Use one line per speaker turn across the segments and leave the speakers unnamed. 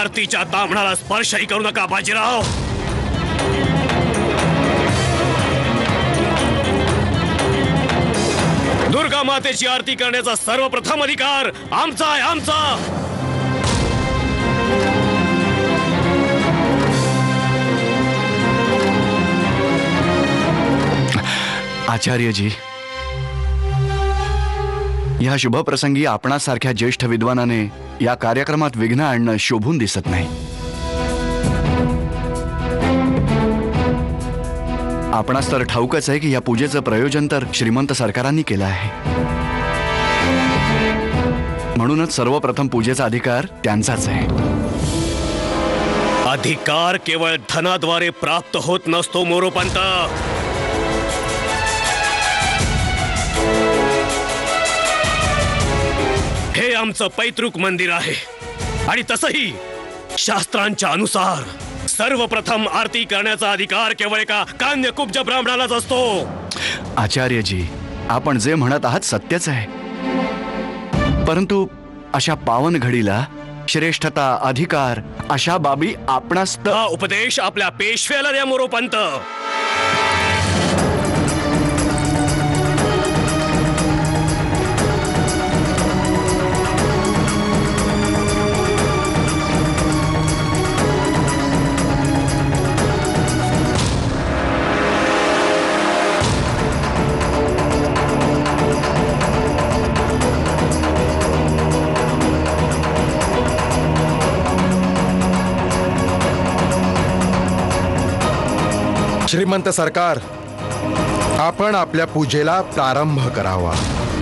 आरतीच्या तांबणाला स्पर्शही करू नका बाजीराव. दुर्गा मातेची आरती करण्याचा सर्वप्रथम अधिकार आमचा आहे, आमचा.
आचार्यजी, या शुभ प्रसंगी आपणासारख्या ज्येष्ठ विद्वानाने या कार्यक्रमात विघ्न आणणं शोभून दिसत नाही. आपणास तर ठाऊकच आहे की या पूजेचं प्रयोजन तर श्रीमंत सरकारांनी केलं आहे. म्हणूनच सर्वप्रथम पूजेचा अधिकार त्यांचाच आहे.
अधिकार केवळ धनाद्वारे प्राप्त होत नसतो मोरोपंत. हे आमचं पैतृक मंदिर आहे आणि तसंही शास्त्रांच्या अनुसार सर्वप्रथम आरती करण्याचा अधिकार केवळ एका कान्यकुब्ज ब्राह्मणालाच असतो.
आचार्यजी, आपण जे म्हणत आहात सत्यच आहे, परंतु अशा पावन घडीला श्रेष्ठता, अधिकार अशा बाबी आपणास
हा उपदेश आपल्या पेशव्याला द्या मोरोपंत.
श्रीमंत सरकार, आपण आपल्या पूजेला प्रारंभ करावा.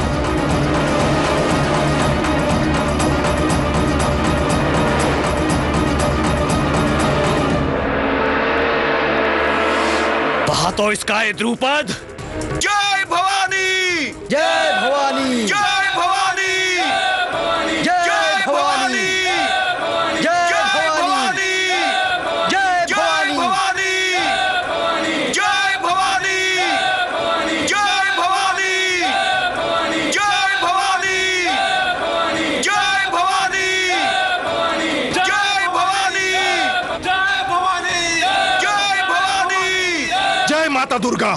पाहतोयस काय द्रुपद?
जय भवानी,
जय भवानी,
जय भवानी,
जय भवानी, जय भवानी, जय भवानी,
जय भवानी, जय भवानी, जय भवानी, जय भवानी, जय भवानी, जय भवानी, जय भवानी.
जय माता दुर्गा.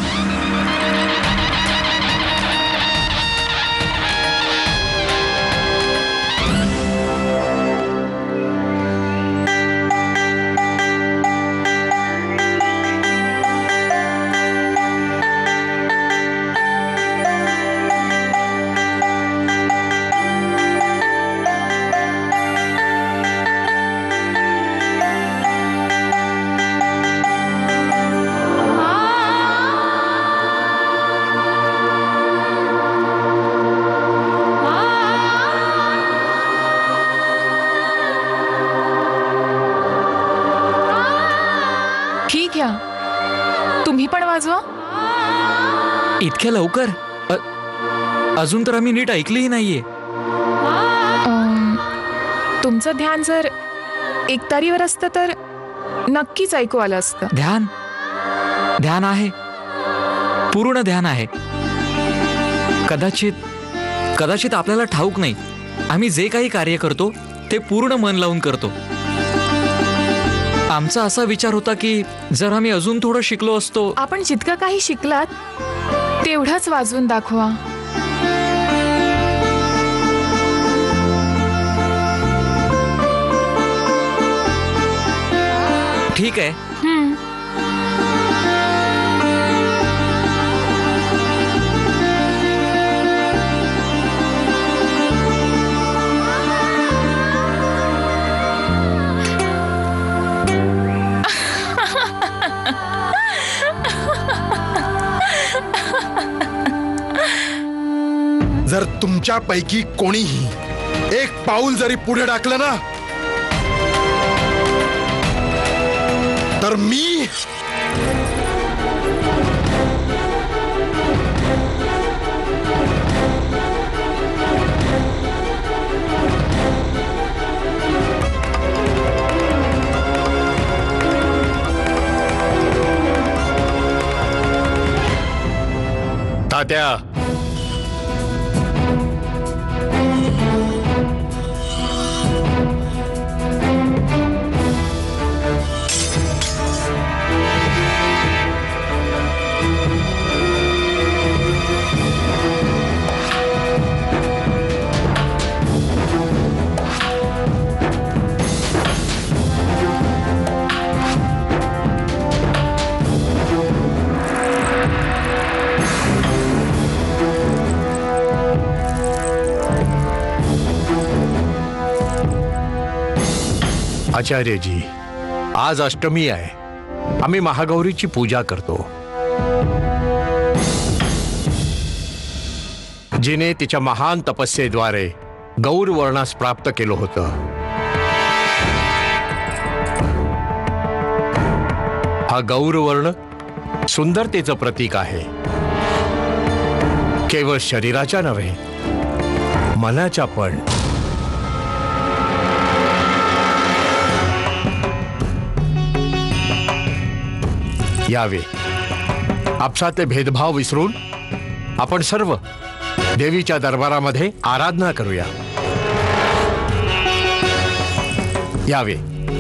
तुम्ही पण वाजवा.
इतक्या लवकर? अजून तर आम्ही नीट ऐकलीही नाहीये.
तुमचं ध्यान जर एकतारीवर असतं तर नक्कीच ऐकू आलं असतं.
ध्यान? ध्यान आहे, पूर्ण ध्यान आहे. कदाचित आपल्याला ठाऊक नाही, आम्ही जे काही कार्य करतो ते पूर्ण मन लावून करतो. आमचा असा विचार होता की जर आम्ही अजून थोडं शिकलो असतो.
आपण जितकं काही शिकलात तेवढंच वाजवून दाखवा.
ठीक आहे.
जर तुमच्यापैकी कोणीही एक पाऊल जरी पुढे टाकलं ना तर मी
तात्या,
आचार्यजी, आज अष्टमी आहे. आम्ही महागौरीची पूजा करतो. जिने तिच्या महान तपस्येद्वारे गौर वर्णास प्राप्त केलं होतं. हा गौर वर्ण सुंदरतेचं प्रतीक आहे. केवळ शरीराच्या नव्हे, मनाच्या पण. यावे आपसातले भेदभाव विसरून आपण सर्व देवीच्या दरबारामध्ये आराधना करूया. यावे.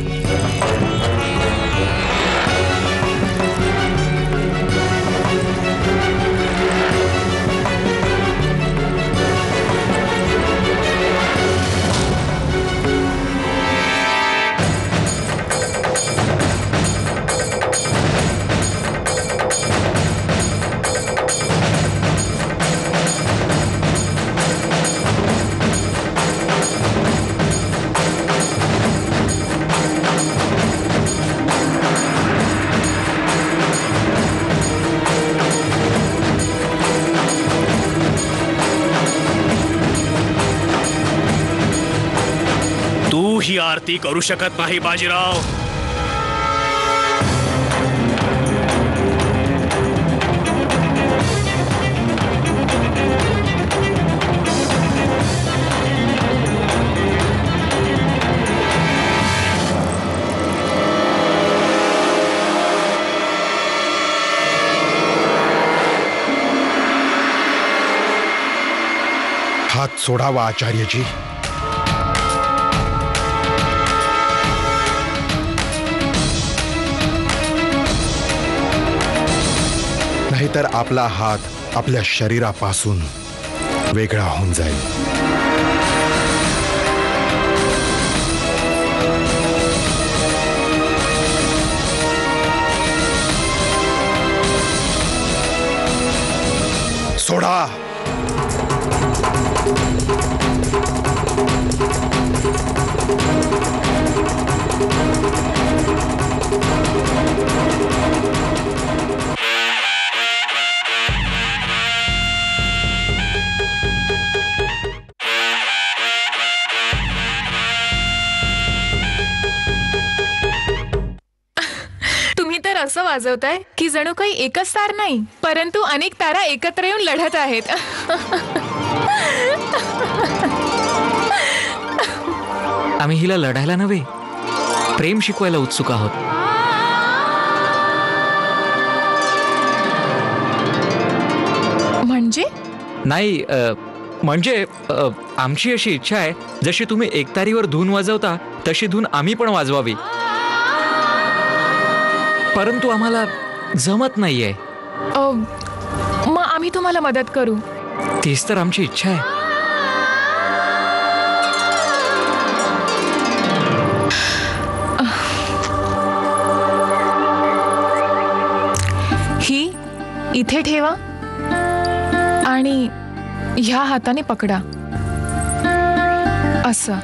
तू ही आरती करू शकत नाही बाजीराव.
हात सोडावा आचार्यजी. नाहीतर आपला हात आपल्या शरीरापासून वेगळा होऊन जाईल. सोडा.
असं वाजवताय की जणू काही एकच तार नाही, परंतु अनेक तारा एकत्र येऊन लढत आहेत.
आम्ही हिला लढायला नव्हे, प्रेम शिकवायला उत्सुक आहोत.
म्हणजे
नाही, म्हणजे आमची अशी इच्छा आहे, जशी तुम्ही एकतारीवर धून वाजवता तशी धून आम्ही पण वाजवावी. परंतु आम्हाला जमत नाहीये.
मग आम्ही तुम्हाला मदत करू.
तीच तर आमची इच्छा आहे.
ही इथे ठेवा आणि ह्या हाताने पकडा. असं.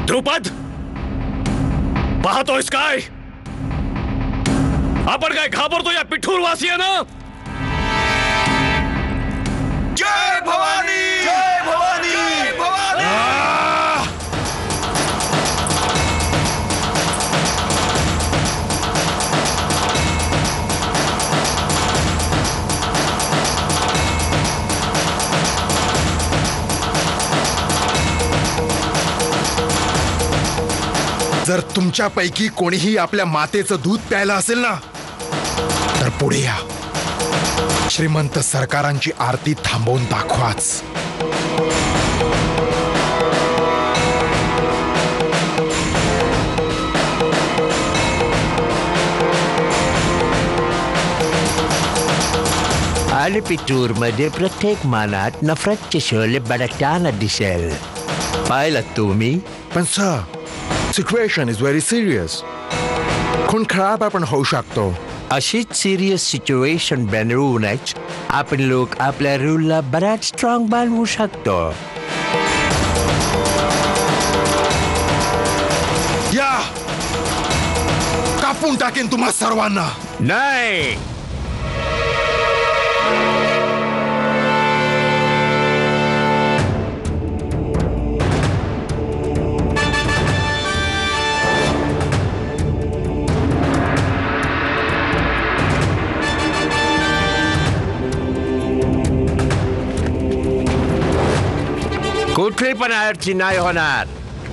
द्रुपद, पाहतोयस काय? आपण काय घाबरतो या पिठूरवासियांना?
जय भवानी, जय भवानी, जय भवानी।
जर तुमच्यापैकी कोणीही आपल्या मातेचं दूध प्यायला असेल ना, तर पुढे या. श्रीमंत सरकारांची आरती थांबवून दाखवाच.
आणि पिठूरमध्ये प्रत्येक मानात नफरतचे शोले बडकताना दिसेल. पाहिलं तुम्ही?
पण sir, situation is very serious. खून खराब पण होऊ शकतो.
अशीच सिरियस सिच्युएशन बनवूनच आपण लोक आपल्या रूलला बराच स्ट्रॉंग बनवू शकतो.
या, कापून टाकेन तुम्हा सर्वांना.
नाही, कुठली पण अडचणी नाही होणार.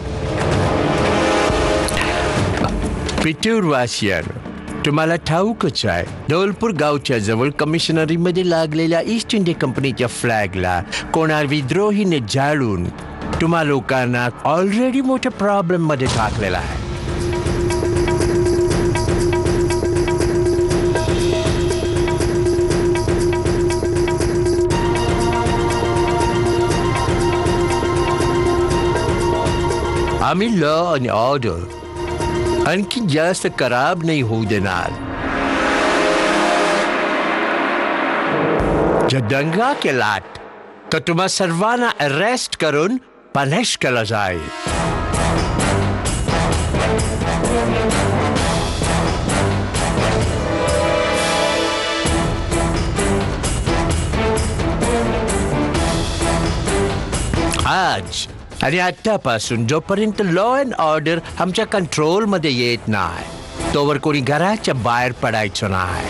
पिठूरवासियन, तुम्हाला ठाऊकच आहे, धौलपूर गावच्या जवळ कमिशनरीमध्ये लागलेल्या ईस्ट इंडिया कंपनीच्या फ्लॅगला कोणा विद्रोहीने जाळून तुम्हा लोकांना ऑलरेडी मोठ्या प्रॉब्लेम मध्ये टाकलेला आहे. आम्ही लॉ आणि ऑर्डर आणखी जास्त खराब नाही होऊ देणार. जर दंगा केलात तर तुम्हा सर्वांना अरेस्ट करून पनिश केलं जाईल. आज आणि आतापासून जोपर्यंत लॉ अँड ऑर्डर आमच्या कंट्रोलमध्ये येत नाही, तोवर कोणी घराच्या बाहेर पडायचं नाही.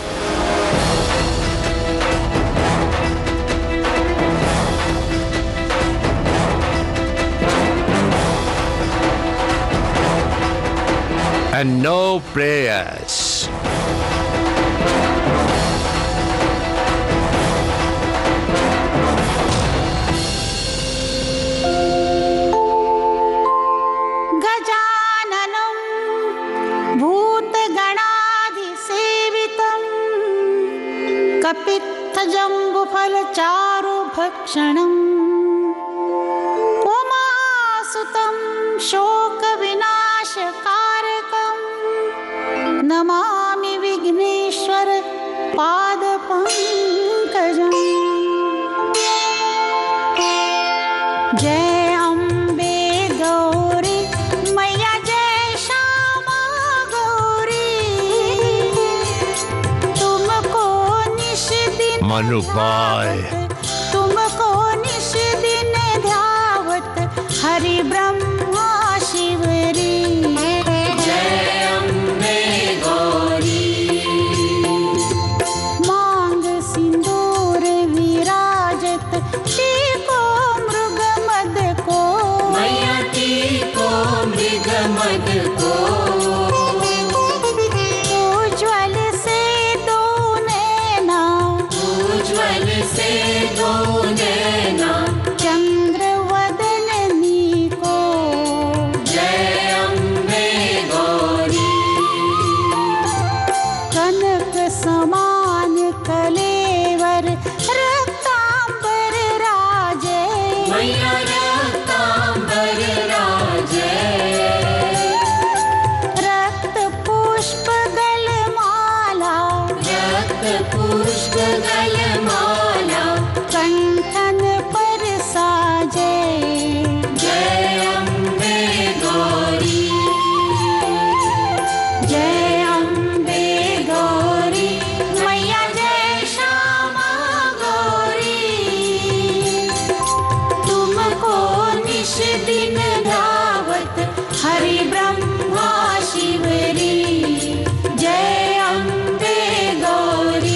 And no prayers.
जम्बुफलचारु भक्षणम् उमासुतं शोकविनाशकारकम् नमामि विघ्नेश्वर पादपङ्कजम्. जय अम्बे गौरी मैया, जय श्यामा गौरी, तुमको निश दिन
मनुभाई,
तुमको निश दिन ध्यावत हरि ब्रह्मा शिवरी. जय अम्बे गौरी, मांग सिंदूर विराजत टीको मृग मद को, मैया टीको मृग मद को. उज्ज्वल से दो नैना, उज्ज्वल से दो नैना, चंद्र वदननी को. जय अम्बे गौरी, कनक समान कलेवर रक्तांबर राजे, मैया रक्तांबर राजे. निश दिन धावत हरि ब्रह्मा शिवरी जय अम्बे गौरी।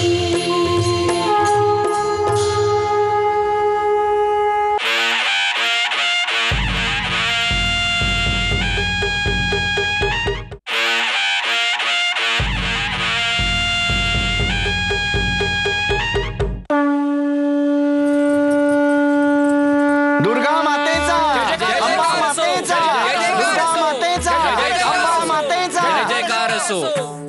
दुर्गा मातेचा अंबा मातेचा दुर्गा मातेचा अंबा मातेचा
जयकार असो.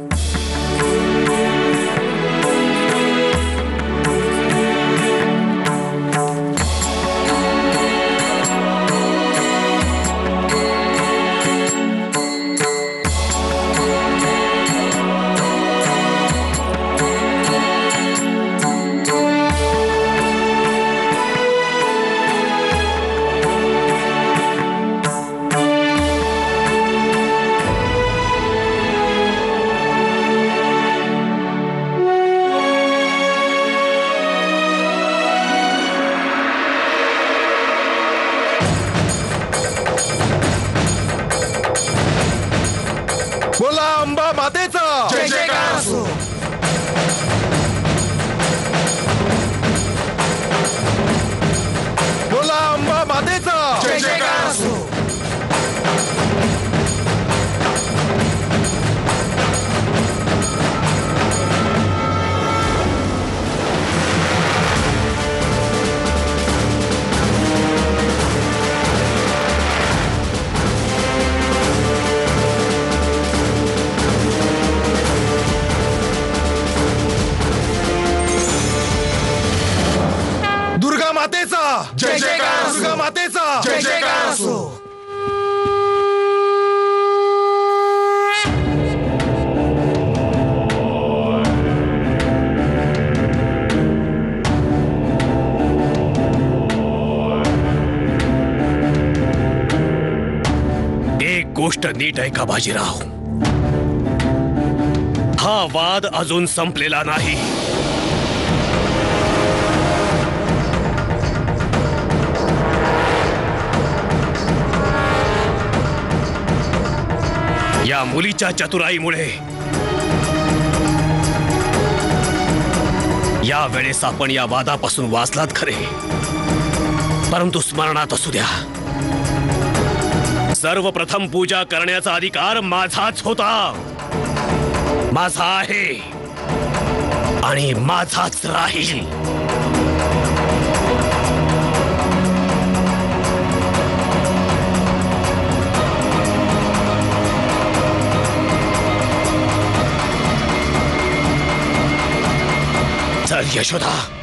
बोला अंबा मातेचा जय जयकार असो. बोला अंबा मातेचा जय जयकार असो. दुर्गा मातेचा जय जयकार असो. दुर्गा मातेचा जय जयकार असो.
एक गोष्ट नीट ऐका बाजीराव, हा वाद अजून संपलेला नाही. या मुलीच्या चतुराईमुळे या वेळेस आपण या वादापासून वाचलात खरे, परंतु स्मरणात असू द्या, सर्वप्रथम पूजा करण्याचा अधिकार माझाच होता, माझा आहे आणि माझाच राहील. चल यशोदा,